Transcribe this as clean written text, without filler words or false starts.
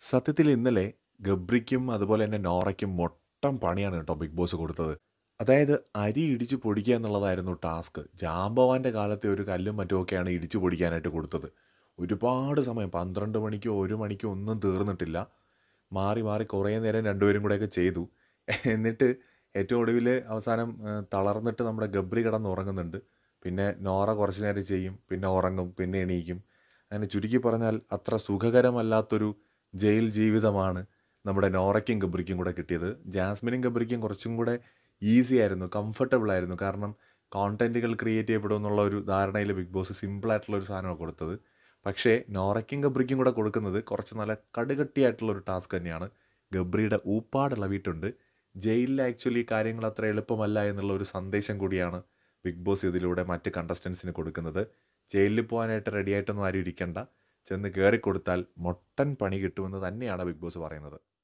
സത്യത്തിൽ ഇന്നലെ ഗബ്രിക്കും അതുപോലെ തന്നെ നോറയ്ക്കും മൊട്ടം പണിയാണ് കേട്ടോ ബിഗ് ബോസ് കൊടുത്തത്. അതായത് അരി ഇടിച്ച് പൊടിക്കുക എന്നുള്ളതായിരുന്നു ടാസ്ക്. ജാംബവാന്റെ കാലത്തെ ഒരു കല്ലും മറ്റുമൊക്കെയാണ് ഇടിച്ചു പൊടിക്കാനായിട്ട് കൊടുത്തത്. ഒരുപാട് സമയം 12 മണിക്കോ 1 മണിക്കോ ഒന്നും തീർന്നിട്ടില്ല. മാറി മാറി കുറേ നേരം രണ്ടുപേരും കൂടെയൊക്കെ ചെയ്തു. എന്നിട്ട് ഏറ്റവും ഒടുവിൽ അവസാനം തളർന്നിട്ട് നമ്മുടെ ഗബ്രി കിടന്നുറങ്ങുന്നുണ്ട്. പിന്നെ നോറ കുറച്ച് നേരം ചെയ്യും, പിന്നെ ഉറങ്ങും, പിന്നെ എണീക്കും. അങ്ങനെ ചുരുക്കി പറഞ്ഞാൽ അത്ര സുഖകരമല്ലാത്തൊരു ജയിൽ ജീവിതമാണ് നമ്മുടെ നോറയ്ക്കും ഗബ്രിക്കും കൂടെ കിട്ടിയത്. ജാസ്മിനും ഗബ്രിക്കും കുറച്ചും കൂടെ ഈസി ആയിരുന്നു, കംഫർട്ടബിൾ ആയിരുന്നു. കാരണം കോണ്ടന്റുകൾ ക്രിയേറ്റ് ചെയ്യപ്പെടുമെന്നുള്ള ഒരു ധാരണയിൽ ബിഗ് ബോസ് സിമ്പിളായിട്ടുള്ള ഒരു സാധനമാണ് കൊടുത്തത്. പക്ഷേ നോറയ്ക്കും ഗബ്രിക്കും കൂടെ കൊടുക്കുന്നത് കുറച്ച് നല്ല കടുകട്ടിയായിട്ടുള്ളൊരു ടാസ്ക് തന്നെയാണ്. ഗബ്രിയുടെ ഊപ്പാടിളവിയിട്ടുണ്ട്. ജയിലിൽ ആക്ച്വലി കാര്യങ്ങൾ അത്ര എളുപ്പമല്ല എന്നുള്ള ഒരു സന്ദേശം കൂടിയാണ് ബിഗ് ബോസ് ഇതിലൂടെ മറ്റ് കണ്ടസ്റ്റൻസിന് കൊടുക്കുന്നത്. ജയിലിൽ പോകാനായിട്ട് റെഡിയായിട്ടൊന്നും ആരും ഇരിക്കണ്ട, ചെന്ന് കയറിക്കൊടുത്താൽ മൊട്ടൻ പണി കിട്ടുമെന്ന് തന്നെയാണ് ബിഗ് ബോസ് പറയുന്നത്.